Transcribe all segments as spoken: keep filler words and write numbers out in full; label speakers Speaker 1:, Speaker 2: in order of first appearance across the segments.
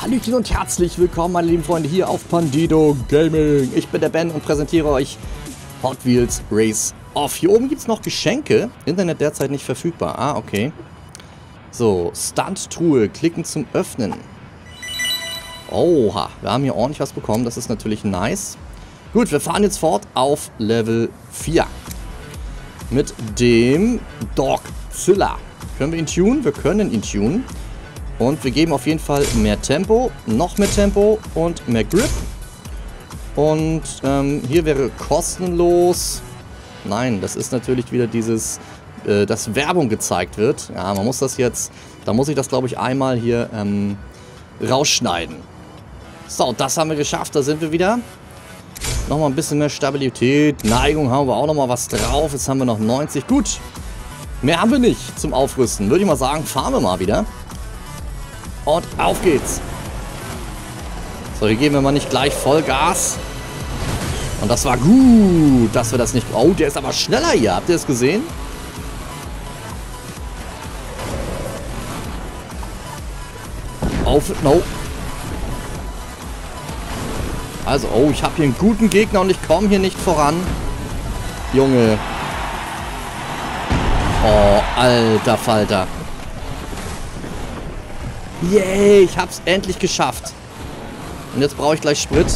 Speaker 1: Hallöchen und herzlich willkommen, meine lieben Freunde, hier auf Bandido Gaming. Ich bin der Ben und präsentiere euch Hot Wheels Race Off. Hier oben gibt es noch Geschenke. Internet derzeit nicht verfügbar. Ah, okay. So, Stunt-Truhe. Klicken zum Öffnen. Oha, wir haben hier ordentlich was bekommen. Das ist natürlich nice. Gut, wir fahren jetzt fort auf Level vier. Mit dem Dogzilla. Können wir ihn tunen? Wir können ihn tunen. Und wir geben auf jeden Fall mehr Tempo, noch mehr Tempo und mehr Grip. Und ähm, hier wäre kostenlos. Nein, das ist natürlich wieder dieses, äh, dass Werbung gezeigt wird. Ja, man muss das jetzt, da muss ich das glaube ich einmal hier ähm, rausschneiden. So, das haben wir geschafft, da sind wir wieder. Nochmal ein bisschen mehr Stabilität, Neigung haben wir auch nochmal was drauf. Jetzt haben wir noch neunzig, gut. Mehr haben wir nicht zum Aufrüsten. Würde ich mal sagen, fahren wir mal wieder. Und auf geht's. So, hier geben wir mal nicht gleich Vollgas. Und das war gut, dass wir das nicht... Oh, der ist aber schneller hier. Habt ihr das gesehen? Auf... No. Also, oh, ich habe hier einen guten Gegner und ich komme hier nicht voran. Junge. Oh, alter Falter. Yay, ich hab's endlich geschafft. Und jetzt brauche ich gleich Sprit.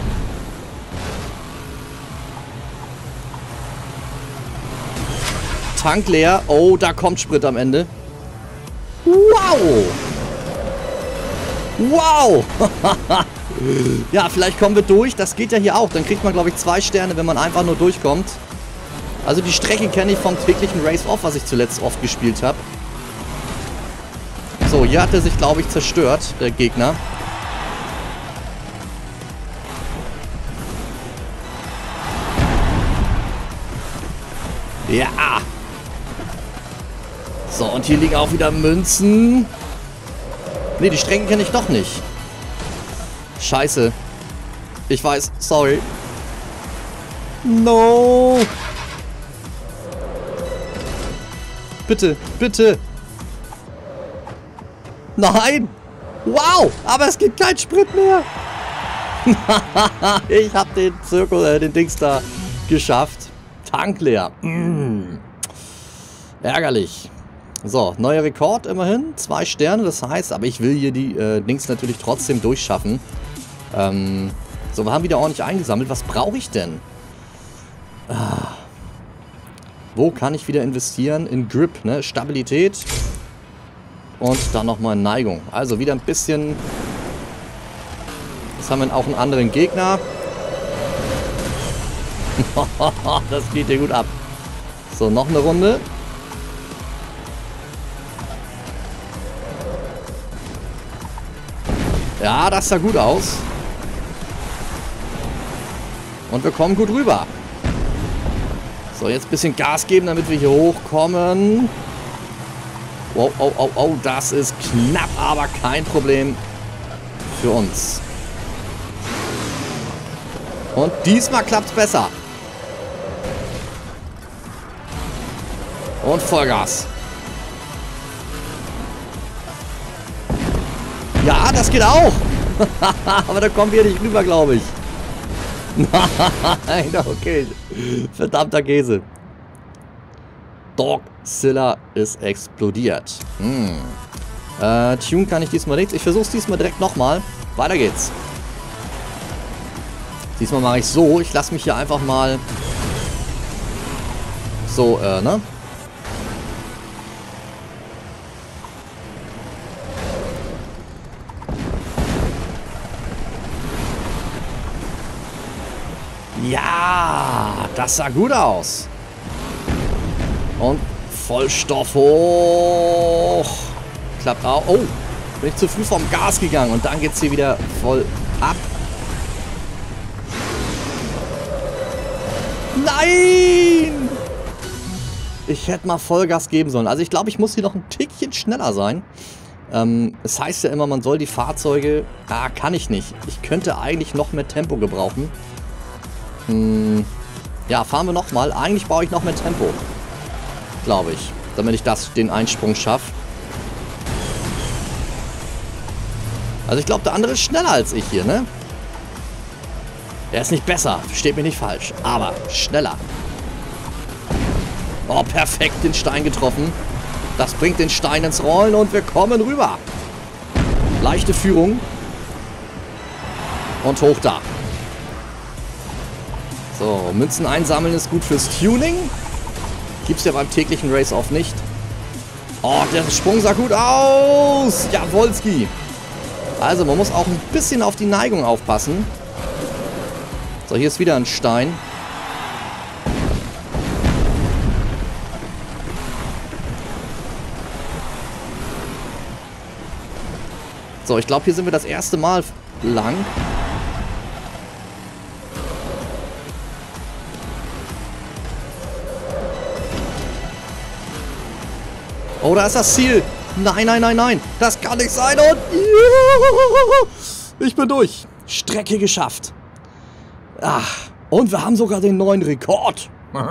Speaker 1: Tank leer. Oh, da kommt Sprit am Ende. Wow. Wow. Ja, vielleicht kommen wir durch. Das geht ja hier auch. Dann kriegt man, glaube ich, zwei Sterne, wenn man einfach nur durchkommt. Also die Strecke kenne ich vom täglichen Race Off, was ich zuletzt oft gespielt habe. So, hier hat er sich, glaube ich, zerstört, der Gegner. Ja. So, und hier liegen auch wieder Münzen. Ne, die Strecken kenne ich doch nicht. Scheiße. Ich weiß, sorry. No. Bitte, bitte. Nein! Wow! Aber es gibt keinen Sprit mehr! Ich habe den Zirkel, äh, den Dings da geschafft. Tank leer. Mm. Ärgerlich. So, neuer Rekord immerhin. Zwei Sterne, das heißt, aber ich will hier die äh, Dings natürlich trotzdem durchschaffen. Ähm, so, wir haben wieder ordentlich eingesammelt. Was brauche ich denn? Ah. Wo kann ich wieder investieren? In Grip, ne? Stabilität. Und dann nochmal Neigung. Also wieder ein bisschen... Jetzt haben wir auch einen anderen Gegner. Das geht hier gut ab. So, noch eine Runde. Ja, das sah gut aus. Und wir kommen gut rüber. So, jetzt ein bisschen Gas geben, damit wir hier hochkommen. Oh, oh, oh, oh, das ist knapp, aber kein Problem für uns. Und diesmal klappt es besser. Und Vollgas. Ja, das geht auch. Aber da kommen wir nicht rüber, glaube ich. Nein, okay. Verdammter Käse. Dogzilla ist explodiert. Hm. Äh, Tune kann ich diesmal nichts. Ich versuche es diesmal direkt nochmal. Weiter geht's. Diesmal mache ich so. Ich lasse mich hier einfach mal so, äh, ne? Ja, das sah gut aus. Und Vollstoff hoch. Klappt auch. Oh, bin ich zu früh vom Gas gegangen. Und dann geht es hier wieder voll ab. Nein! Ich hätte mal Vollgas geben sollen. Also ich glaube, ich muss hier noch ein Tickchen schneller sein. Ähm, es heißt ja immer, man soll die Fahrzeuge... Ah, kann ich nicht. Ich könnte eigentlich noch mehr Tempo gebrauchen. Hm, ja, fahren wir nochmal. Eigentlich brauche ich noch mehr Tempo. Glaube ich. Damit ich das, den Einsprung schaffe. Also ich glaube, der andere ist schneller als ich hier, ne? Er ist nicht besser, versteht mich nicht falsch, aber schneller. Oh, perfekt den Stein getroffen. Das bringt den Stein ins Rollen und wir kommen rüber. Leichte Führung. Und hoch da. So, Münzen einsammeln ist gut fürs Tuning. Gibt es ja beim täglichen Race-Off nicht. Oh, der Sprung sah gut aus. Jawolski. Also, man muss auch ein bisschen auf die Neigung aufpassen. So, hier ist wieder ein Stein. So, ich glaube, hier sind wir das erste Mal lang. Oh, da ist das Ziel. Nein, nein, nein, nein. Das kann nicht sein. Und ich bin durch. Strecke geschafft. Ach, und wir haben sogar den neuen Rekord.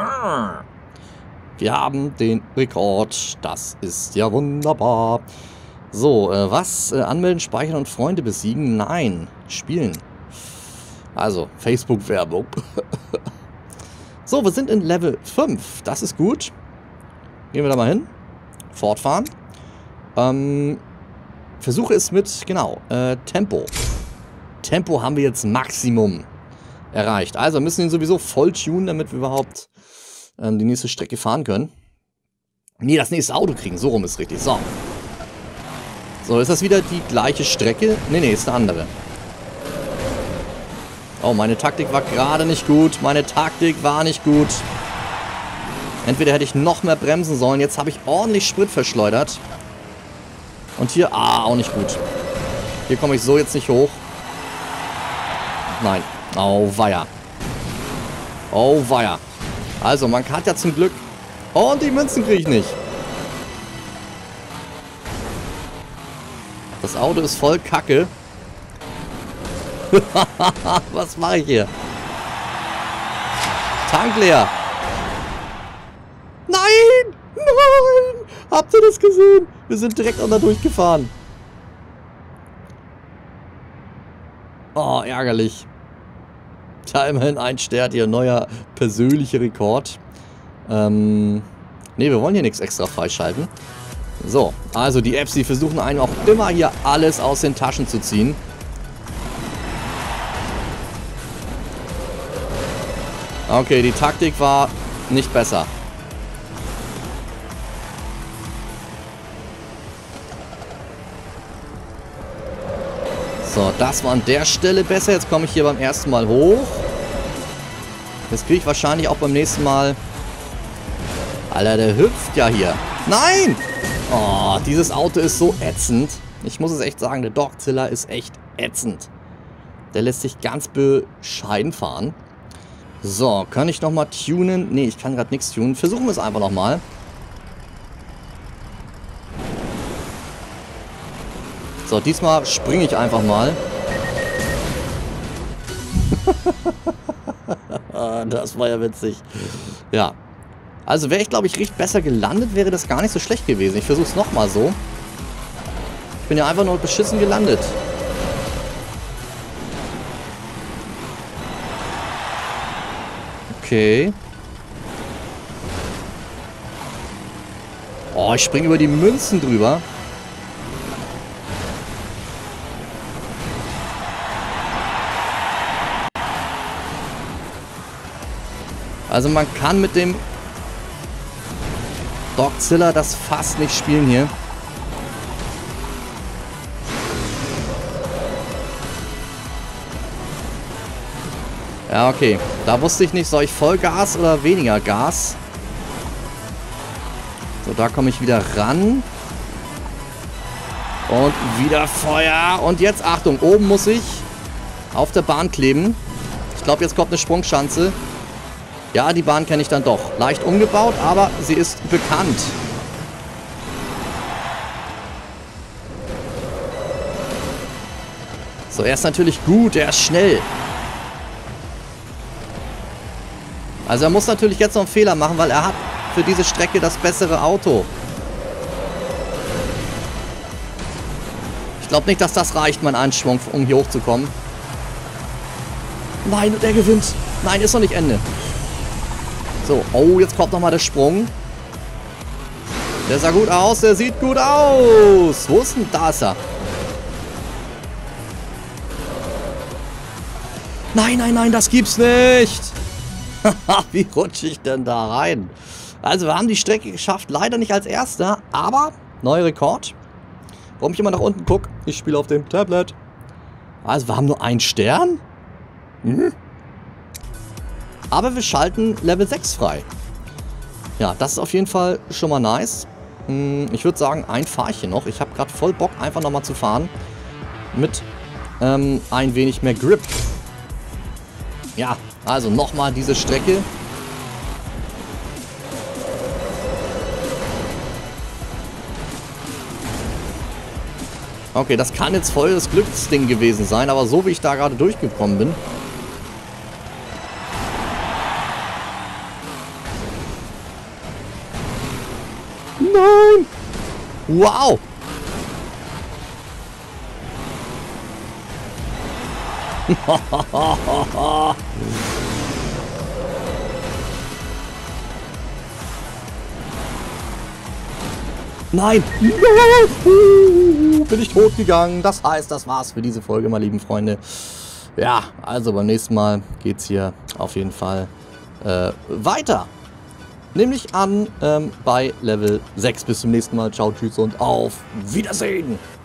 Speaker 1: Wir haben den Rekord. Das ist ja wunderbar. So, äh, was? Äh, anmelden, speichern und Freunde besiegen? Nein. Spielen. Also, Facebook-Werbung. So, wir sind in Level fünf. Das ist gut. Gehen wir da mal hin. Fortfahren. Ähm, versuche es mit, genau, äh, Tempo. Tempo haben wir jetzt Maximum erreicht. Also müssen wir ihn sowieso voll tunen, damit wir überhaupt ähm, die nächste Strecke fahren können. Nee, das nächste Auto kriegen. So rum ist richtig. So. So, ist das wieder die gleiche Strecke? Nee, nee, ist eine andere. Oh, meine Taktik war gerade nicht gut. Meine Taktik war nicht gut. Entweder hätte ich noch mehr bremsen sollen. Jetzt habe ich ordentlich Sprit verschleudert. Und hier, ah, auch nicht gut. Hier komme ich so jetzt nicht hoch. Nein. Oh, weia. Oh, weia. Also, man hat ja zum Glück... Oh, und die Münzen kriege ich nicht. Das Auto ist voll Kacke. Was mache ich hier? Tank leer. Nein! Nein! Habt ihr das gesehen? Wir sind direkt unter durchgefahren. Oh, ärgerlich. Tja, immerhin ein Stern, ihr neuer persönlicher Rekord. Ähm, ne, wir wollen hier nichts extra freischalten. So, also die Apps, die versuchen einem auch immer hier alles aus den Taschen zu ziehen. Okay, die Taktik war nicht besser. So, das war an der Stelle besser. Jetzt komme ich hier beim ersten Mal hoch. Das kriege ich wahrscheinlich auch beim nächsten Mal. Alter, der hüpft ja hier. Nein! Oh, dieses Auto ist so ätzend. Ich muss es echt sagen, der Dogzilla ist echt ätzend. Der lässt sich ganz bescheiden fahren. So, kann ich nochmal tunen? Nee, ich kann gerade nichts tunen. Versuchen wir es einfach nochmal. So, diesmal springe ich einfach mal. Das war ja witzig. Ja. Also wäre ich, glaube ich, richtig besser gelandet, wäre das gar nicht so schlecht gewesen. Ich versuche es nochmal so. Ich bin ja einfach nur beschissen gelandet. Okay. Oh, ich springe über die Münzen drüber. Also man kann mit dem Dogzilla das fast nicht spielen hier. Ja, okay. Da wusste ich nicht, soll ich Vollgas oder weniger Gas? So, da komme ich wieder ran. Und wieder Feuer. Und jetzt, Achtung, oben muss ich auf der Bahn kleben. Ich glaube, jetzt kommt eine Sprungschanze. Ja, die Bahn kenne ich dann doch. Leicht umgebaut, aber sie ist bekannt. So, er ist natürlich gut, er ist schnell. Also er muss natürlich jetzt noch einen Fehler machen, weil er hat für diese Strecke das bessere Auto. Ich glaube nicht, dass das reicht, mein Anschwung, um hier hochzukommen. Nein, der gewinnt. Nein, ist noch nicht Ende. So, oh, jetzt kommt nochmal der Sprung. Der sah gut aus, der sieht gut aus. Wo ist denn? Da ist er. Nein, nein, nein, das gibt's nicht. Wie rutsche ich denn da rein? Also, wir haben die Strecke geschafft. Leider nicht als Erster, aber neuer Rekord. Warum ich immer nach unten gucke? Ich spiele auf dem Tablet. Also, wir haben nur einen Stern. Hm. Aber wir schalten Level sechs frei. Ja, das ist auf jeden Fall schon mal nice. Hm, ich würde sagen, ein Fahrchen noch. Ich habe gerade voll Bock, einfach nochmal zu fahren. Mit ähm, ein wenig mehr Grip. Ja, also nochmal diese Strecke. Okay, das kann jetzt voll das Glücksding gewesen sein, aber so wie ich da gerade durchgekommen bin. Nein! Wow! Nein! Bin ich tot gegangen. Das heißt, das war's für diese Folge, meine lieben Freunde. Ja, also beim nächsten Mal geht's hier auf jeden Fall äh, weiter. Nämlich an ähm, bei Level sechs. Bis zum nächsten Mal. Ciao, tschüss und auf Wiedersehen.